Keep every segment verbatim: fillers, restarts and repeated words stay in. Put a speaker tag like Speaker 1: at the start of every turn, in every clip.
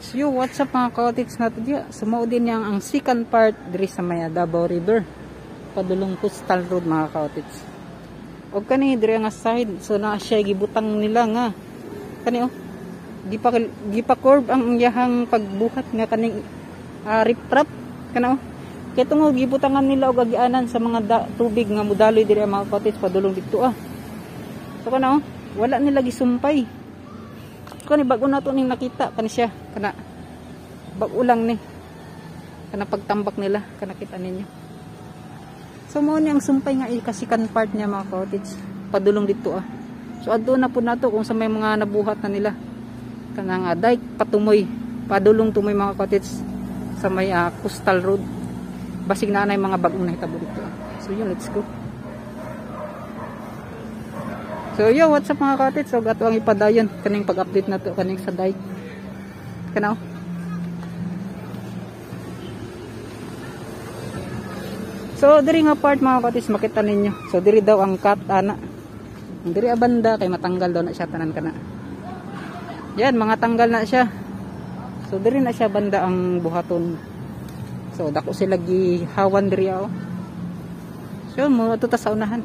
Speaker 1: So yo, what's up mga ka-cottage natin diya. Sumao din yang ang second part diri sa may Davao River. Padulong Coastal Road mga ka-cottage. Og kani diri nga side, so na siya gibutang nila nga. Kani oh. Gipa gipa curve ang iyahang pagbuhat nga kaning uh, riprap kana oh. Kay tungod gibutangan nila og agianan sa mga da, tubig nga mudaloy diri mga ka-cottage padulong dito ah. So kana oh, wala nila gisumpay. Kani bago na to ning nakita kani siya kana bago lang ni kana pagtambak nila kana kita ninyo. So mo ni ang sumpay nga ikasikan part niya mga cottage padulong dito ah. So adto na pud nato kung sa may mga nabuhat na nila kana nga dike patumoy padulong tumoy mga cottage sa may uh, Coastal Road. Basig na anay mga bagong nahitabo dito ah. So yun, let's go. So yo, what's up mga cottage? So gato ang ipadayon kaning pag-update na to kaning sa dike. Kana oh. So diri nga part mga cottage makita ninyo. So diri daw ang cut ana. Diri abanda kay matanggal daw na siya tanan kana. Yan mga tanggal na siya. So diri na siya banda ang buhaton. So dako sila gihawan diri oh. So mo ato ta sa unahan.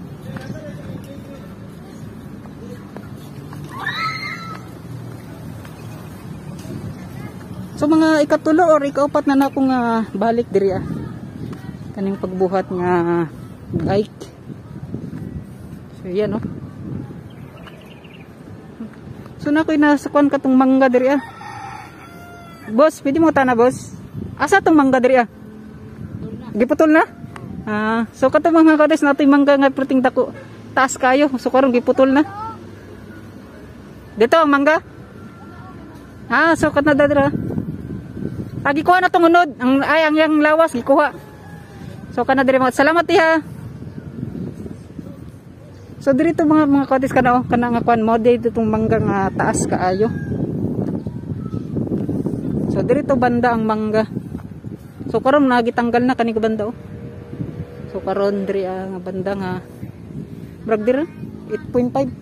Speaker 1: So mga ikatulo or ikaupat na na akong uh, balik diri ah. Kaning pagbuhat nga dike. So yan oh. So na ko'y nasakuan katong mangga diri ah. Boss, pwede mo tana boss? Asa tong mangga diri ah? Giputol na? Ah, so katong mga kades nato mangga nga perting dako. Taas kayo, so karon giputol na. Dito ang mangga? Ah, so kat na diri ah. Ah, gikuha na tong unod. Ang ay ang yang lawas gikuha. So kana diri mga salamat iha. So diri to mga mga katis kana oh, kana nga kwan mo dito tong mangga nga taas kaayo. So diri to banda ang mangga. So karon nagitanggal na kani ka banda oh. So karon diri ang ah, banda nga brag diri eight point five.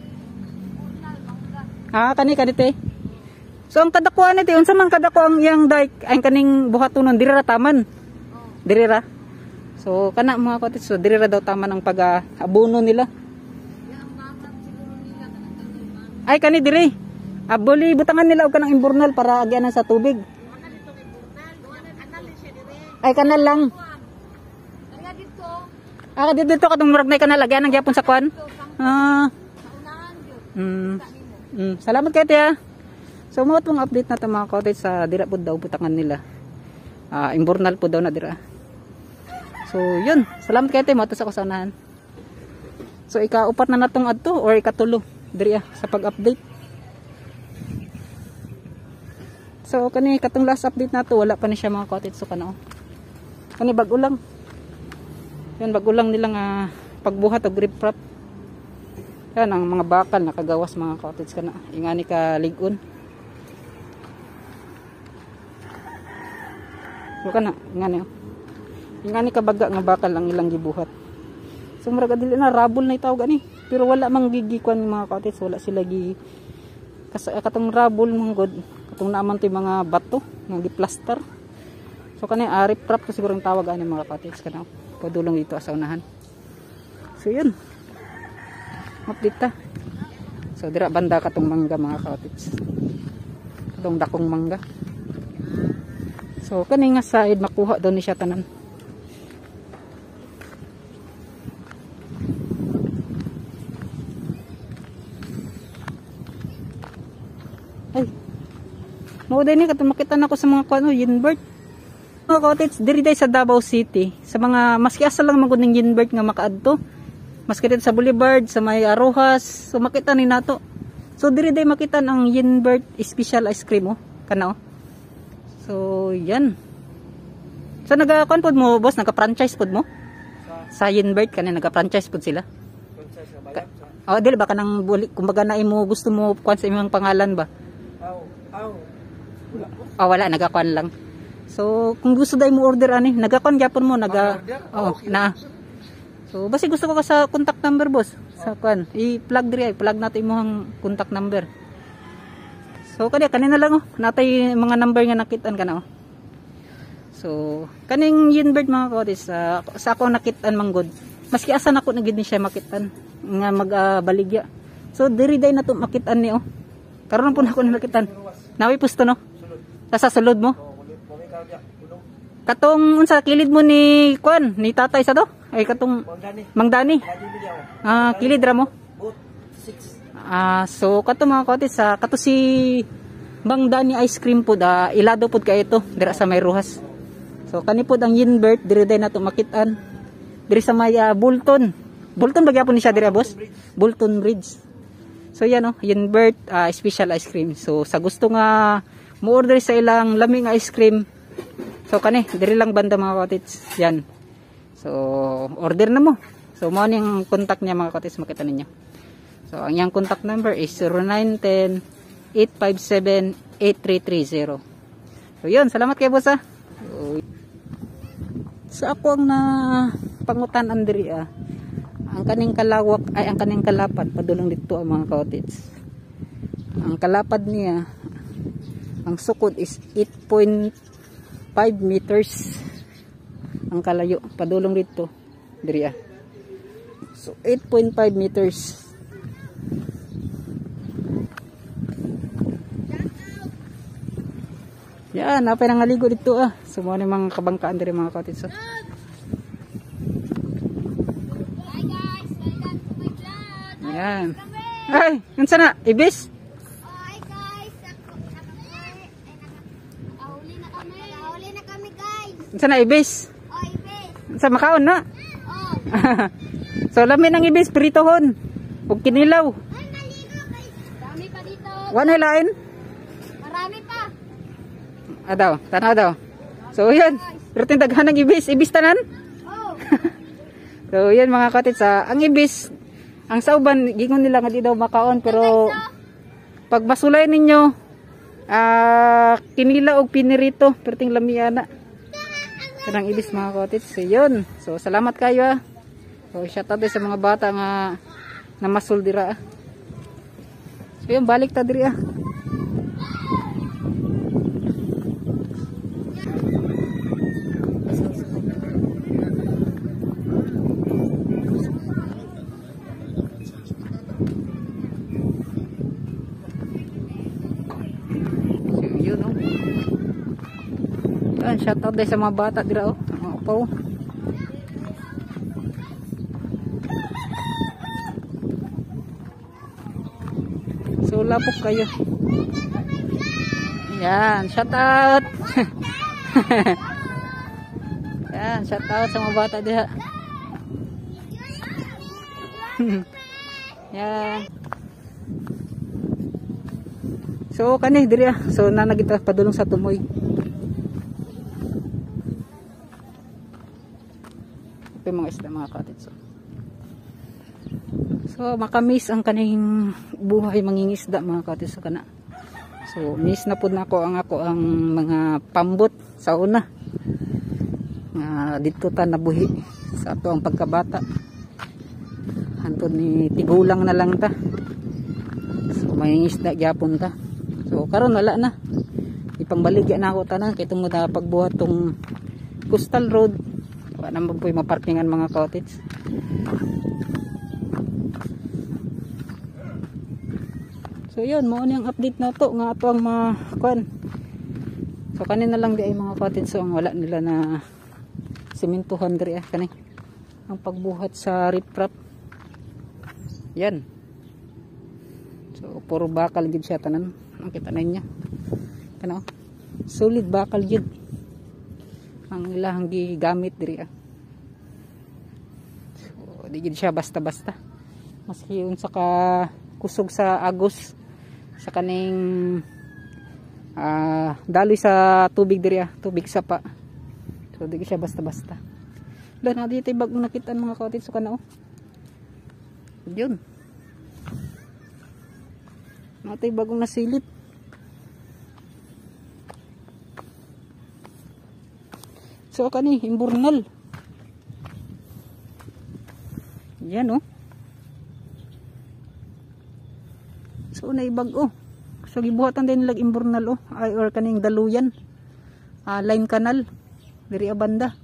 Speaker 1: Ah, kani kadite. So ang kadakuan nito unsa man kadako ang iyang dike ay kaning buhatonon diri ra taman. Diri ra. So kana mga katis so diri ra daw taman ang pag-abono nila. Ay kani diri. Aboli butangan nila og kanang imburnal para agyanan sa tubig. Ay kanal lang. Ah dito dito katong murag nay kanal agyanan gyapon sa kwan. Ah. Mm. Mm, salamat kay tiya. So mo tong update na to mga cottage sa dira pud daw butangan nila. Ah imburnal pud daw na dira. So yun, salamat kay tiya mo to sa kusanahan. So ika-upat na natong adto or ikatulo diri ah, sa pag-update. So kani katong last update nato wala pa ni siya mga cottage so kana oh. Kani bag-o lang. Yan bag-o lang nila nga pagbuhat og riprap. Yan ang mga bakal nakagawas mga cottage kana. Ingani ka ligon. So kana ingani oh. Ingani ka baga nga bakal ang ilang gibuhat. So murag dili na rabol na itawag ani. Pero wala mang gigikuan mga cottage, wala sila gi kas katong rabol manggod, katong naaman ti mga bato nga giplaster. So kani ari prop to siguro ang tawag ani mga cottage kana. Padulong dito sa unahan. So yun. Update ta. So dira banda katong mangga mga cottage. Katong dakong mangga. So kani nga side makuha daw ni siya tanan. Ay. Mo din ni katong makita nako sa mga kuno yinbird. Mga cottage diri day sa Davao City. Sa mga maski asa lang magud ning yinbird nga makaadto. Maski dito sa Boulevard, sa may Arojas, so makita ni nato. So diri day makita ang yinbird special ice cream oh, kana oh. So yan. So naga-kon pod mo boss, naga-franchise pod mo? Sa yinbird kanina naga-franchise pod sila. Franchise ba? Oh, dili ba kanang kumbaga na imo gusto mo kuan sa imong pangalan ba? Aw, aw. Oh, wala naga-kuan lang. So kung gusto day mo order ani, naga-kuan gyapon mo, naga oh, na. So basi gusto ko ka sa contact number boss. Sa kuan, i-plug diri ay plug nato imong contact number. So kani kanina lang oh, natay mga number nga nakitaan kana oh. So kaning yinbird mga kaotis, uh, sa ako nakitaan manggod. Maski asa nako na gid ni siya makitaan nga magbaligya. Uh, so diri day na to makitaan ni oh. Karon po na ako nakitaan. Nawi pusto no. Sa sulod mo. Katong unsa kilid mo ni kuan ni tatay sa to? Ay katong Mang Dani. Ah, kilid ra mo. Ah, so kato mga kaotis, sa kato si Mang Dani ice cream po da ilado pod kay ito dira sa may ruhas. So kani pod ang yinbird diri day nato makitaan. Diri sa may uh, Bolton. Bolton bagya po ni siya diri boss. Bolton Bridge. So yan oh, yinbird uh, special ice cream. So sa gusto nga mo order sa ilang laming ice cream. So kani diri lang banda mga kaotis. Yan. So order na mo. So mo ning contact niya mga kaotis makita ninyo. So, ang iyang contact number is zero nine one zero, eight five seven, eight three three zero. So, yun. Salamat kay boss, ha. So, so ako ang na pangutan andiri, ah. Ang kaning kalawak, ay, ang kaning kalapad, padulong dito ang mga kaotits. Ang kalapad niya, ang sukod is eight point five meters. Ang kalayo, padulong dito, diri, ah. So, eight point five meters. Yan, napay nangaligo dito ah. Sumuha ni mga kabangkaan diri mga kaotis. So.
Speaker 2: Hi guys, welcome to my vlog.
Speaker 1: Yan. Ay, unsa na? Ibis?
Speaker 2: Hi guys, ako ahuli na kami. Ahuli na kami guys.
Speaker 1: Unsa na ibis?
Speaker 2: Oh, ibis.
Speaker 1: Unsa makaon na?
Speaker 2: Oh.
Speaker 1: So lami ng ibis pritohon. Ug kinilaw.
Speaker 2: Ay, maligo guys. Dami pa dito.
Speaker 1: One line?
Speaker 2: Marami pa.
Speaker 1: Ah daw, tanaw daw. So yan, pero daghan ng ibis, ibis tanan.
Speaker 2: Oh.
Speaker 1: So yan mga kaotis, ah, ang ibis, ang sauban gingon nila nga di daw makaon pero pag basulay ninyo ah kinila og pinirito perting lamiana. Kanang ibis mga kaotis. So yun. So salamat kayo ah. So shout out sa mga bata nga namasul dira. Ah. So yun, balik ta diri ah. Yan, shout out din sa mga bata dira oh. Mga upaw. So lapok kayo. Yan, shout out. Yan, shout out sa mga bata dira. Yan. So kani diri ah. So nanagita padulong sa tumoy. Mga isda mga kaotis. So makamis ang kaning buhay mangingisda mga kaotis kana. So miss na pud nako ang ako ang mga pambot sa una. Nga dito ta nabuhi sa ato ang pagkabata. Hantod ni tigulang na lang ta. So mangingisda gyapon ta. So karon wala na. Ipangbaligya na ako tanan kay tungod na pagbuhat tong coastal road. Wala naman po yung maparkingan mga kaotis. So yun, mo yung update na to nga ato ang mga kuan. So kanina lang di ay mga kaotis. So ang wala nila na simintuhan diri ah kani. Ang pagbuhat sa riprap. Yan. So puro bakal gid siya tanan. Ang kita na niya. Kana oh. Solid bakal gid. Ang ilang gigamit diri ah. So di gid siya basta-basta. Maski unsa ka kusog sa agos sa kaning ah daloy sa tubig diri ah, tubig sapa. So di gid siya basta-basta. Lan na dito bagong nakitaan mga kaotis so kana oh. Yun. Natay bagong nasilit. So kani imburnal. Yan oh. So naibag oh. So gibuhatan din nilag imburnal oh, ay or kaning daluyan. Uh, line canal diri abanda.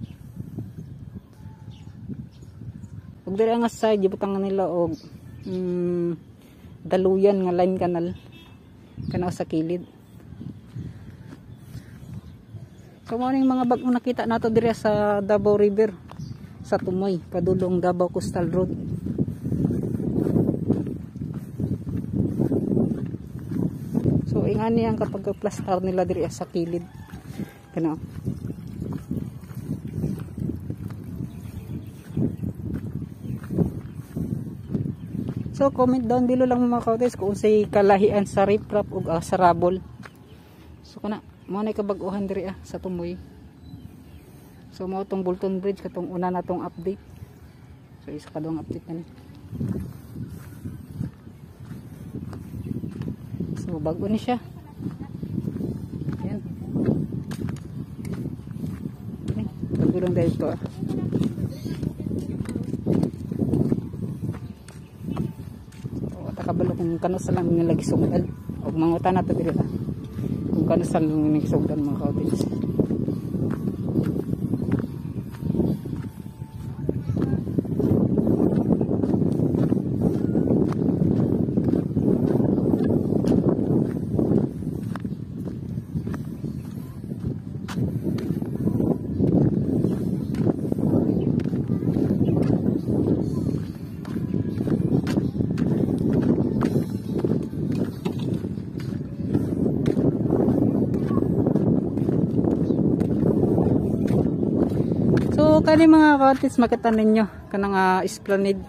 Speaker 1: Ug diri nga side gibutang nila og mm, daluyan nga line canal kana sa kilid. So mo ning mga bag-o nakita nato diri sa Davao River sa Tumoy padulong Davao Coastal Road. So ingani ang kapag plastar nila diri sa kilid kana. So comment down below lang mga kautis kung unsay kalahian sa riprap ug uh, sa rabol. So kana mo na kabag-ohan diri ah, sa Tumoy. So mao tong Bolton Bridge katong una natong update. So isa ka daw update na ni. So bago ni siya. Yan. Okay. Bago lang dahil ito ah. So takabalo kung kano sa lang nilagi sugdan. Og mangutan nato diri ah. Kung kano sa lang nilagi sugdan mga kautis. So kani mga kautis makita ninyo kanang uh, esplanade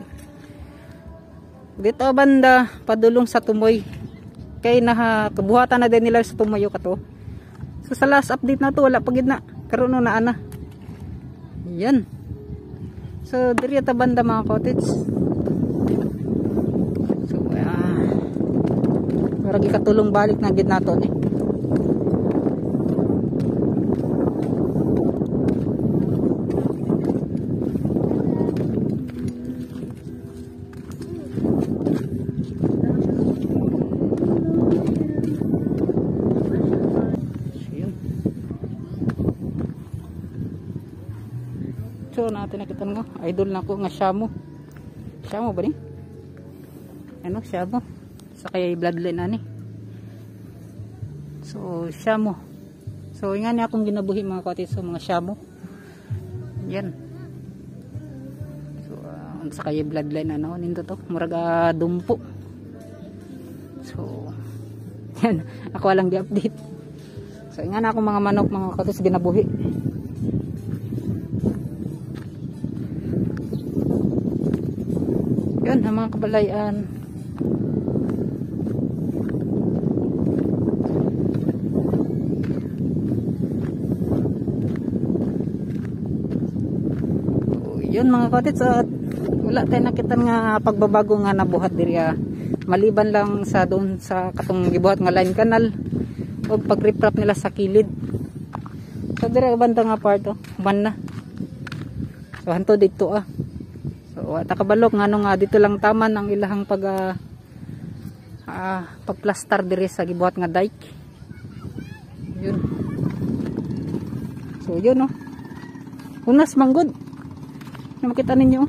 Speaker 1: dito banda padulong sa Tumoy kay naha kabuhatan na din nila sa Tumoy kato. So sa last update na to wala pa gid na karon na ana yan. So diri ta banda mga kautis. So uh, maragi katulong balik na gid nato ni. So natin nakita nga idol na ko nga Shamu. Shamu ba ni? Ano Shamu? Sa kay bloodline ani. So Shamu. So ingani akong ginabuhi mga kautis sa mga Shamu. Yan. So uh, sa kay bloodline ano nindo to murag uh, dumpo. So yan ako lang gi-update. So ingani akong mga manok mga kautis ginabuhi. Yan ang mga kabalayan. So, yun mga kautis at wala tayo nakita nga pagbabago nga nabuhat diri ah. Maliban lang sa doon sa katong gibuhat nga line canal o pag-riprap nila sa kilid. So diri banda nga part oh, ban na. So hanto dito ah. So takabalok nga nga dito lang taman ang ilahang pag uh, uh, pagplastar diri sa gibuhat nga dike. Yun. So yun no. Unas manggod. Na makita ninyo.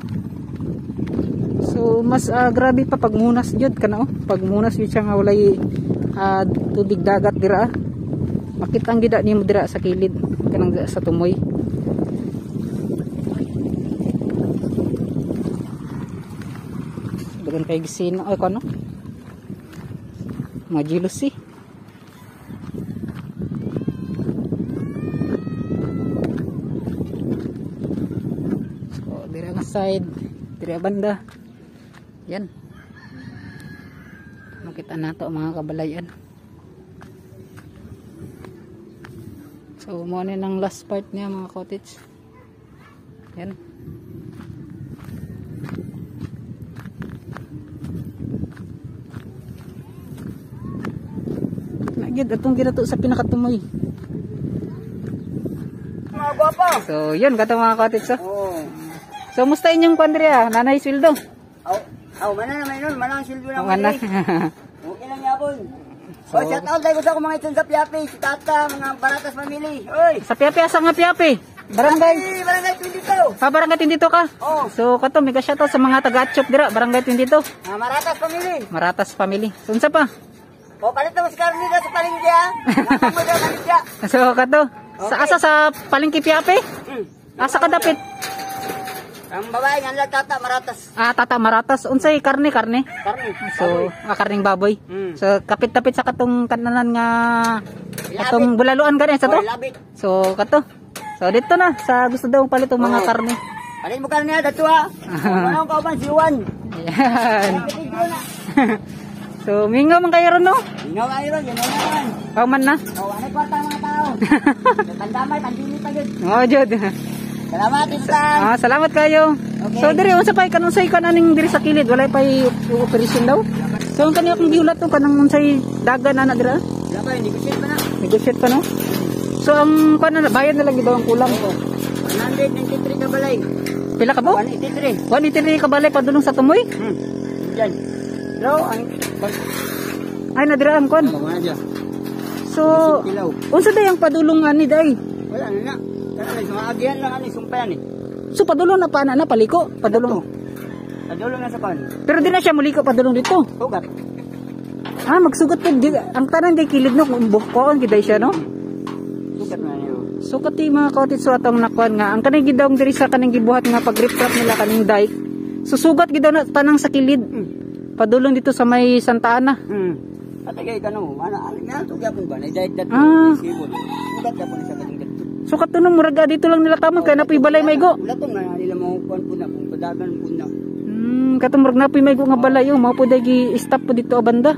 Speaker 1: So mas uh, grabe pa pag munas jud kana oh. Pag munas jud siya nga walay uh, tubig dagat dira. Makita ang gida nimo dira sa kilid kanang sa Tumoy. Dagan kay gisina ay kano mga jealousy. So dira nga side dira banda yan makita nato mga kabalayan. So mo na ng last part niya mga cottage yan. Gid atong ginato sa pinakatumoy.
Speaker 3: Mga guwapo.
Speaker 1: So, yun kato mga cottage so.
Speaker 3: Oh.
Speaker 1: So, musta inyong pandria? Nanay sweldo?
Speaker 3: Aw, aw mana naman nun, manang silbi lang.
Speaker 1: Mana.
Speaker 3: Okay lang yapon.
Speaker 1: So,
Speaker 3: oh, shout out tayo sa akong mga itong sa Piapi, si Tata, mga Baratas Family. Oy!
Speaker 1: sa Piapi, asa nga Piapi? Barangay.
Speaker 3: Hey, Barangay twenty-two.
Speaker 1: Ah, Barangay tindito ka?
Speaker 3: Oh.
Speaker 1: So, kato, mega shoutout sa mga taga-Atchop dira, Barangay tindito.
Speaker 3: Ah, Maratas Family.
Speaker 1: Maratas family. So, unsa pa?
Speaker 3: O, palit mo si Carmina sa palingki, ha? Nakang mo daw palingki.
Speaker 1: So, kato, sa asa sa palengke Piapi?
Speaker 3: Hmm.
Speaker 1: Asa ka dapit?
Speaker 3: Ang babae nga lang Tata, Maratas.
Speaker 1: Ah, tata Maratas. Unsay karne, karne?
Speaker 3: Karni.
Speaker 1: So, ah, karning baboy.
Speaker 3: Hmm.
Speaker 1: So, kapit-tapit sa katong kananan nga katong bulaluan gani sa to.
Speaker 3: Oh, labit.
Speaker 1: So, kato. So, dito na sa gusto daw palit tong mga
Speaker 3: Oh.
Speaker 1: karne.
Speaker 3: Palit mo Carmina, dato, ha? Ano ang kauban, si Juan.
Speaker 1: Ayan.
Speaker 3: Kapit ko na.
Speaker 1: So, mingaw man kayo ron, no?
Speaker 3: Gingaw kayo ron, yan naman.
Speaker 1: Kauman na.
Speaker 3: O, ano kwarta ang mga tao? Tandamay, pandini pa yun.
Speaker 1: Oh, jud.
Speaker 3: Salamat, Intan.
Speaker 1: Ah, salamat kayo.
Speaker 3: Okay.
Speaker 1: So, diri unsa pay kanang say kananing diri sa kilid, walay pay operation daw. So, ang kaniya kung giulat to kanang unsay dagan ana dira.
Speaker 3: Wala pa, hindi ko siya pa na.
Speaker 1: Negotiate pa, no? So, ang kuan na bayad na lang gid daw ang kulang ko.
Speaker 3: one ninety-three ka balay.
Speaker 1: Pila ka bo?
Speaker 3: one eighty-three.
Speaker 1: one eighty-three ka balay padulong sa tumoy.
Speaker 3: Hmm. Diyan. Hello, ang...
Speaker 1: Ay na dira ang kuan.
Speaker 3: Ano nga dyan?
Speaker 1: So,
Speaker 3: Ilaw.
Speaker 1: unsa day ang padulong ani day?
Speaker 3: Wala na na. Kaya na, sumagihan lang ani, sumpayan eh.
Speaker 1: So, padulong na pa na na paliko, padulong.
Speaker 3: Nadulo na sa pan.
Speaker 1: Pero di na siya muliko padulong dito.
Speaker 3: Sugat.
Speaker 1: Ah, magsugat ko di, ang tanan day kilid no kung buhon giday siya, no?
Speaker 3: Sugat na niyo.
Speaker 1: So kati mga kautit so atong nakuan nga ang kaning gidawng diri sa kaning gibuhat nga pag-riprap nila kaning dike. Susugat gidaw na tanang sa kilid. Padulong dito sa may Santa Ana.
Speaker 3: Hmm. At kay kano, mana alin nga to gyapon ba? Naidayad dat.
Speaker 1: Ah.
Speaker 3: Sibol. Sugat gyapon sa kating dito.
Speaker 1: So katuno muraga dito lang nila tamang kay napoy balay maygo.
Speaker 3: Wala to nga nila mo kuan po na kung padagan po na.
Speaker 1: Hmm, katong murag napoy maygo nga balay oh, mao pud gi stop po dito a banda.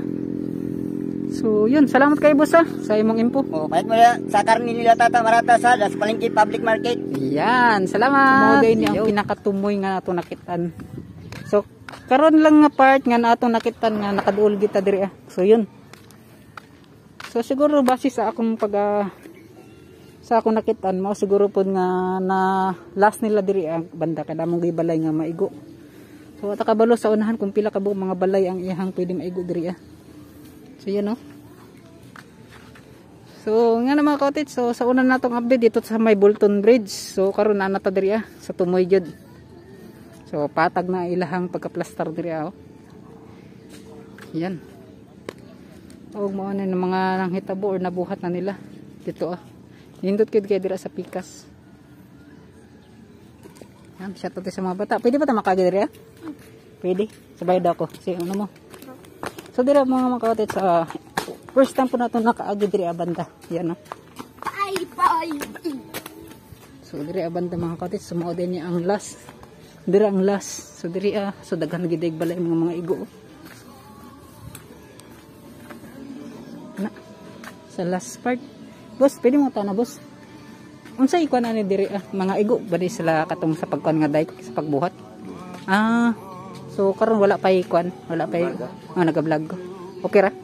Speaker 1: So yun, salamat kay boss ha, sa imong info.
Speaker 3: Oh, palit mo na sa karni nila Tata Maratas sa das palengke public market.
Speaker 1: Yan, salamat. Mao ni ang pinakatumoy nga nato nakitan. So karon lang nga part nga nato nakitan nga nakaduol kita diri ah. So yun. So siguro base sa akong pag uh, sa akong nakitan mo siguro pud nga na last nila diri ang banda kada mong gibalay nga maigo. So ata kabalo sa unahan kung pila ka buok mga balay ang iyang pwede maigo diri ah. So yan no. So nga na mga kautit, so sa una natong update dito sa may Bolton Bridge. So karon na nata diri ah sa tumoy jud. So patag na ilahang pagka-plaster diri ah. Oh. Yan. Og mao na ng mga nanghitabo or nabuhat na nila dito ah. Nindot kid kay dira sa pikas. Yan, shout out sa mga bata. Pwede ba ta makagi diri ah? Pwede. Sabay daw ako. Si ano mo? So dira mga mga kautit sa first time po nato nakaagi diri abanda. Yan no.
Speaker 2: Ay, ay.
Speaker 1: So diri abanda mga kautit sumao din niya ang last. Diri ang last. So diri ah so daghan gid balay mga mga igo. Na. Sa last part. Boss, pwede mo ta na boss. Unsa ikuan ani diri ah mga igo bali sila katong sa pagkuan nga dike sa pagbuhat. Ah, so karon wala pa ikuan, wala pa ah, naga-vlog ko. Okay ra.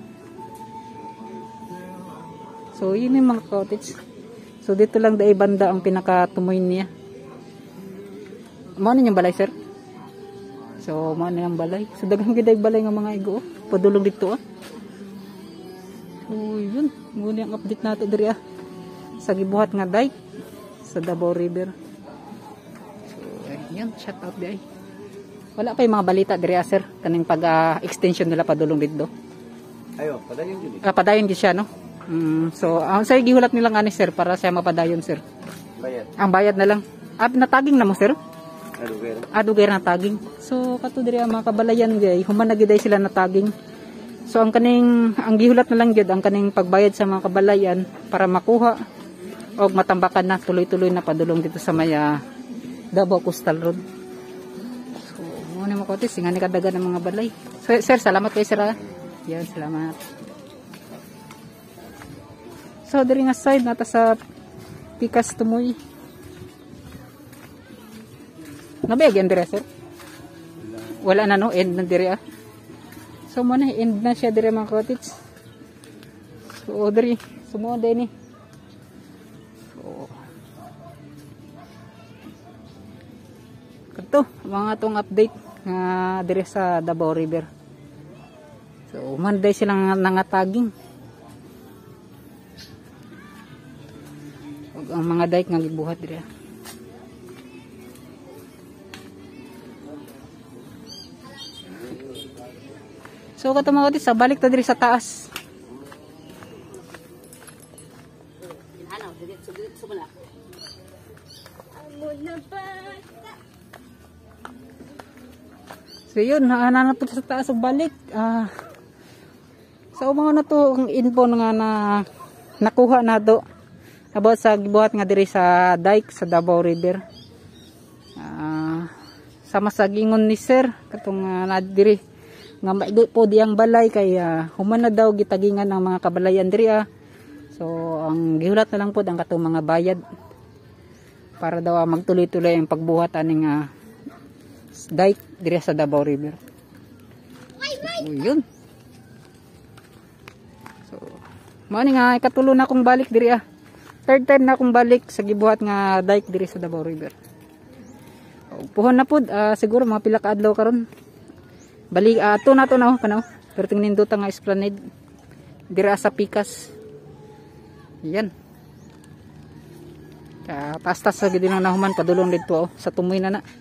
Speaker 1: So yun yung mga cottage. So dito lang dai banda ang pinakatumoy niya. Mao ni yung balay sir. So mao ni ang balay. So daghang gid balay nga mga igo. Padulong dito ah. So yun, muna ang update nato diri ah. Sa gibuhat nga dike sa Davao River. So ayun, shout out di ay. Wala pa yung mga balita diri ah, sir kaning pag uh, extension nila padulong dito.
Speaker 3: Ayo, padayon jud.
Speaker 1: Ah, padayon gid siya no. Mm, so ang say gihulat nila nga ni sir para siya mapadayon sir.
Speaker 3: Bayad.
Speaker 1: Ang bayad na lang. Ah, nataging na mo sir?
Speaker 3: Adugero.
Speaker 1: Adugay na taging. So kato diri ang mga kabalayan gay, human na giday sila na taging. So ang kaning ang gihulat na lang gyud ang kaning pagbayad sa mga kabalayan para makuha og matambakan na tuloy-tuloy na padulong dito sa may uh, Davao Coastal Road. So mo ni makotis singa ni kadagan ng mga balay. So, sir, salamat kay sir. Ah. Yan, salamat. So diri nga side nata sa Pikas Tumoy. Nabigyan dire sir? Wala na no, end na dire ah. So mo na end na siya dire mga cottage. So diri, sumo din ni. So kato mga tong update nga dire sa Davao River. So Monday silang nangataging. ug ang mga dike nga gibuhat diri. So kato mga kaotids, balik ta diri sa taas. So yun, hananap po sa taas ug balik. Ah, so mga na to ang info nga na nakuha na do about sa gibuhat nga diri sa dike sa Davao River. Ah, sama sa gingon ni sir katong uh, na diri nga maigo po diyang balay kay uh, human na daw gitagingan ng mga kabalayan diri ah. So ang gihulat na lang po ang katong mga bayad para daw uh, magtuloy-tuloy ang pagbuhat aning uh, dike diri sa Davao River. So, yun. So, mao ni nga ikatulo na akong balik diri ah. Third time na akong balik sa gibuhat nga dike diri sa Davao River. So, puhon na pud uh, siguro mga pila ka adlaw karon. Balik ato uh, na to na panaw. Pero tingnin do ta nga esplanade diri sa Pikas. Yan. Ka tastas sa gid na nahuman padulong didto oh, sa tumoy na na.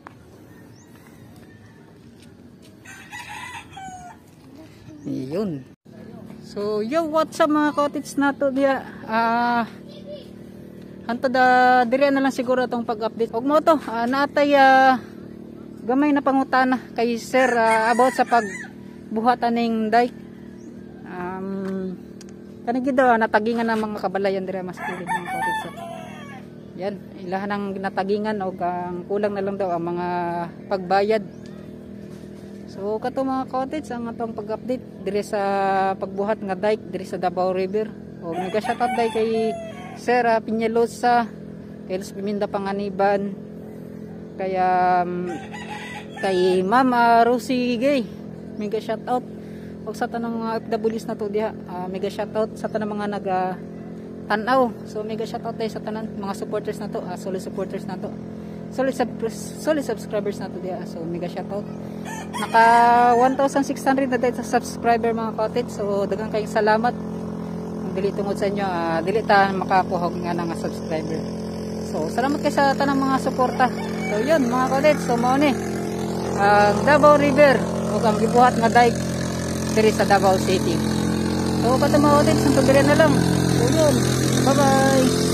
Speaker 1: Yun. So, yo, what's up mga kaotids na to diya? Ah, uh, hantod uh, diri na lang siguro itong pag-update. Og mo to, uh, naatay uh, gamay na pangutana kay sir uh, about sa pagbuhat aning dike. Um, kani gid uh, natagingan ng mga kabalayan diri mas kilid mga kaotids. Yan, ilahan ang natagingan og ang kulang na lang daw ang mga pagbayad. So kato mga kaotids ang atong pag-update diri sa pagbuhat nga dike diri sa Davao River. Og mega shoutout day kay Sir uh, Piñalosa, kay Los Piminda Panganiban, kaya um, kay Mama Rosie Gay. Mega shoutout. Og sa tanang mga F W S na to diha, uh, mega shoutout sa tanang mga naga tanaw. So mega shoutout day sa tanan mga supporters na to, uh, solid supporters na to. Solid, sub solid subscribers na to diha. So mega shoutout. Naka one thousand six hundred na tayo sa subscriber mga kaotids. So daghang kayong salamat. Kung dili tungod sa inyo, uh, dili ta makakuha nga ng subscriber. So salamat kayo sa tanang mga suporta. So yun mga kaotids, so mao ni uh, Davao River ug ang gibuhat nga dike diri sa Davao City. So kato mga kaotids, ang pagdiri na lang. So yun, bye bye.